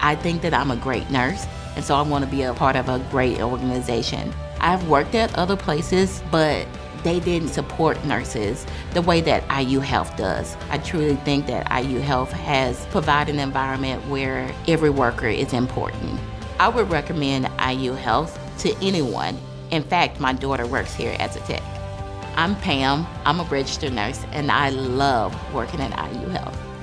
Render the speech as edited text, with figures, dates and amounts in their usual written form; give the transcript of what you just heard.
I think that I'm a great nurse, and so I want to be a part of a great organization. I've worked at other places, but they didn't support nurses the way that IU Health does. I truly think that IU Health has provided an environment where every worker is important. I would recommend IU Health to anyone. In fact, my daughter works here as a tech. I'm Pam, I'm a registered nurse, and I love working at IU Health.